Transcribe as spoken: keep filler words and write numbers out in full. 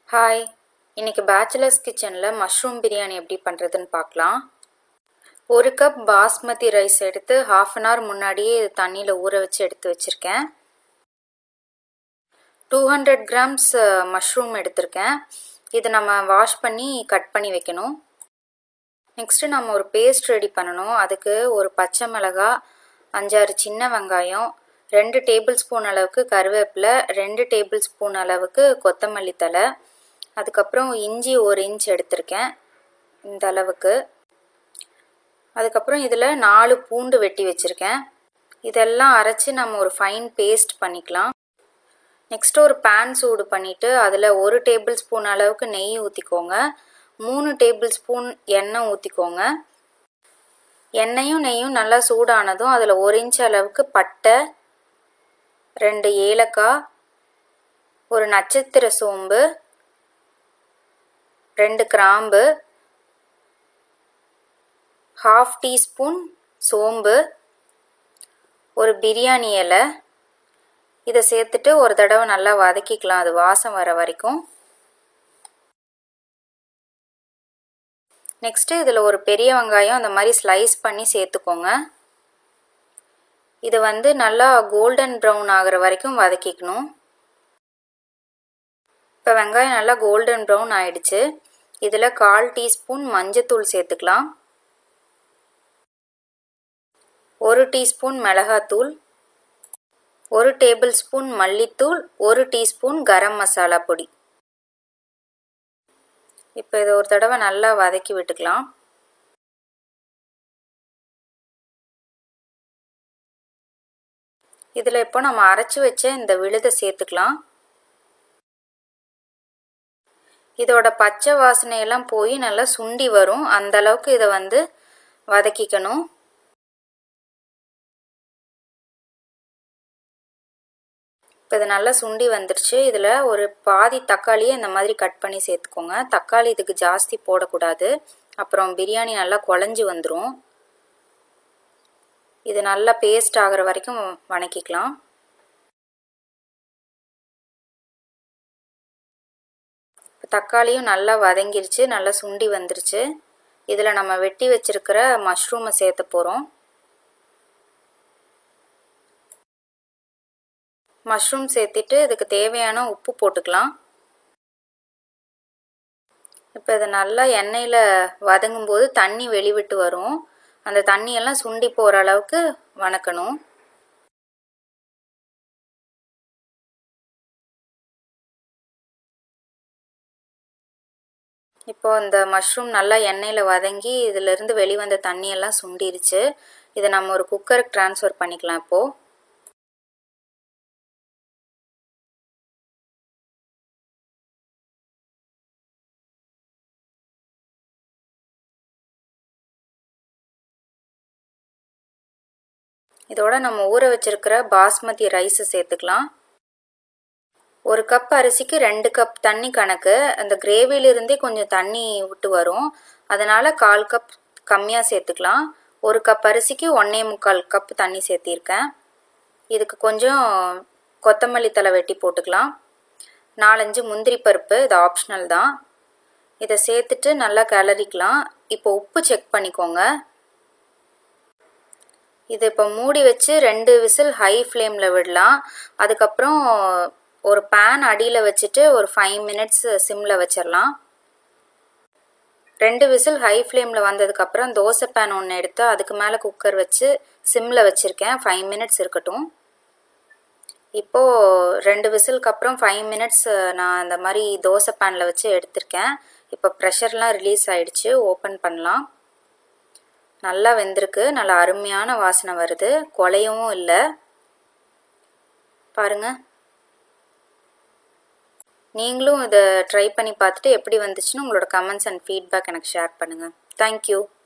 Hi, இன்னைக்கு bachelors கிச்சனில் mushroom biryani எப்படி பண்ணுறதுன்னு பார்க்கலாம். ஒரு கப் பாஸ்மதி ரைஸ் எடுத்து ஹாஃப் அன் ஹவர் முன்னாடியே தண்ணியில் ஊற வச்சு எடுத்து வச்சுருக்கேன். டூ ஹண்ட்ரட் கிராம்ஸ் மஷ்ரூம் எடுத்திருக்கேன். இது நம்ம வாஷ் பண்ணி கட் பண்ணி வைக்கணும். நெக்ஸ்ட்டு நம்ம ஒரு பேஸ்ட் ரெடி பண்ணணும். அதுக்கு ஒரு பச்சை மிளகாய், அஞ்சாறு சின்ன வெங்காயம், ரெண்டு டேபிள் ஸ்பூன் அளவுக்கு கருவேப்பிலை, ரெண்டு டேபிள் ஸ்பூன் அளவுக்கு கொத்தமல்லி தழை, அதுக்கப்புறம் இஞ்சி ஒரு இன்ச் எடுத்திருக்கேன் இந்த அளவுக்கு. அதுக்கப்புறம் இதில் நாலு பூண்டு வெட்டி வச்சுருக்கேன். இதெல்லாம் அரைச்சி நம்ம ஒரு ஃபைன் பேஸ்ட் பண்ணிக்கலாம். நெக்ஸ்ட்டு ஒரு பேன் சூடு பண்ணிவிட்டு அதில் ஒரு டேபிள் ஸ்பூன் அளவுக்கு நெய் ஊற்றிக்கோங்க. மூணு டேபிள் ஸ்பூன் எண்ணெய் ஊற்றிக்கோங்க. எண்ணெயும் நெய்யும் நல்லா சூடானதும் அதில் ஒரு இன்ச் அளவுக்கு பட்டை, ரெண்டு ஏலக்காய், ஒரு நட்சத்திர சோம்பு, ரெண்டு கிராம்பு, ஹாஃப் டீஸ்பூன் சோம்பு, ஒரு பிரியாணி இலை, இதை சேர்த்துட்டு ஒரு தடவை நல்லா வதக்கிக்கலாம், அது வாசம் வர வரைக்கும். நெக்ஸ்ட்டு இதில் ஒரு பெரிய வெங்காயம் அந்த மாதிரி ஸ்லைஸ் பண்ணி சேர்த்துக்கோங்க. இது வந்து நல்லா கோல்டன் ப்ரௌன் ஆகிற வரைக்கும் வதக்கிக்கணும். இப்போ வெங்காயம் நல்லா கோல்டன் ப்ரௌன் ஆயிடுச்சு. இதில் கால் டீஸ்பூன் மஞ்சத்தூள் சேர்த்துக்கலாம், ஒரு டீஸ்பூன் மிளகாத்தூள், ஒரு டேபிள் ஸ்பூன் மல்லித்தூள், ஒரு டீஸ்பூன் கரம் மசாலா பொடி. இப்போ இதை ஒரு தடவை நல்லா வதக்கி விட்டுக்கலாம். இதில் இப்போ நம்ம அரைச்சி வச்ச இந்த விழுதை சேர்த்துக்கலாம். இதோட பச்சை வாசனையெல்லாம் போய் நல்லா சுண்டி வரும், அந்த அளவுக்கு இதை வந்து வதக்கிக்கணும். இப்போ இது நல்லா சுண்டி வந்துருச்சு. இதில் ஒரு பாதி தக்காளியை இந்த மாதிரி கட் பண்ணி சேர்த்துக்கோங்க. தக்காளி இதுக்கு ஜாஸ்தி போடக்கூடாது, அப்புறம் பிரியாணி நல்லா குழஞ்சி வந்துடும். இது நல்லா பேஸ்ட் ஆகிற வரைக்கும் வதக்கிக்கலாம். தக்காளியும் நல்லா வதங்கிருச்சு, நல்லா சுண்டி வந்துருச்சு. இதில் நம்ம வெட்டி வச்சிருக்கிற மஷ்ரூமை சேர்த்த போகிறோம். மஷ்ரூம் சேர்த்துட்டு இதுக்கு தேவையான உப்பு போட்டுக்கலாம். இப்போ இதை நல்லா எண்ணெயில் வதங்கும் போது தண்ணி வெளிவிட்டு வரும். அந்த தண்ணியெல்லாம் சுண்டி போகிற அளவுக்கு வதக்கணும். இப்போ இந்த மஷ்ரூம் நல்லா எண்ணெயில் வதங்கி இதிலிருந்து வெளிவந்த தண்ணியெல்லாம் சுண்டிருச்சு. இதை நம்ம ஒரு குக்கருக்கு ட்ரான்ஸ்ஃபர் பண்ணிக்கலாம். இப்போது இதோட நம்ம ஊற வச்சிருக்கிற பாஸ்மதி ரைஸை சேர்த்துக்கலாம். ஒரு கப் அரிசிக்கு ரெண்டு கப் தண்ணி கணக்கு. அந்த கிரேவிலிருந்தே கொஞ்சம் தண்ணி விட்டு வரும், அதனால் கால் கப் கம்மியாக சேர்த்துக்கலாம். ஒரு கப் அரிசிக்கு ஒன்றே முக்கால் கப் தண்ணி சேர்த்திருக்கேன். இதுக்கு கொஞ்சம் கொத்தமல்லி தழை வெட்டி போட்டுக்கலாம். நாலஞ்சு முந்திரி பருப்பு, இது ஆப்ஷனல் தான். இதை சேர்த்துட்டு நல்லா கிளறிக்கலாம். இப்போ உப்பு செக் பண்ணிக்கோங்க. இது இப்போ மூடி வச்சு ரெண்டு விசில் ஹை ஃப்ளேமில் விடலாம். அதுக்கப்புறம் ஒரு பேன் அடியில் வச்சுட்டு ஒரு ஃபைவ் மினிட்ஸ் சிம்மில் வச்சிடலாம். ரெண்டு விசில் ஹை ஃப்ளேமில் வந்ததுக்கப்புறம் தோசை பேன் ஒன்று எடுத்து அதுக்கு மேலே குக்கர் வச்சு சிம்மில் வச்சுருக்கேன். ஃபைவ் மினிட்ஸ் இருக்கட்டும். இப்போது ரெண்டு விசிலுக்கு அப்புறம் ஃபைவ் மினிட்ஸ் நான் இந்த மாதிரி தோசை பேனில் வச்சு எடுத்திருக்கேன். இப்போ ப்ரெஷர்லாம் ரிலீஸ் ஆகிடுச்சு. ஓப்பன் பண்ணலாம். நல்லா வெந்திருக்கு, நல்லா அருமையான வாசனை வருது, குலையவும் இல்லை. பாருங்கள், நீங்களும் இதை ட்ரை பண்ணி பார்த்துட்டு எப்படி வந்துச்சுன்னு உங்களோட கமெண்ட்ஸ் அண்ட் ஃபீட்பேக் எனக்கு ஷேர் பண்ணுங்கள். தேங்க்யூ.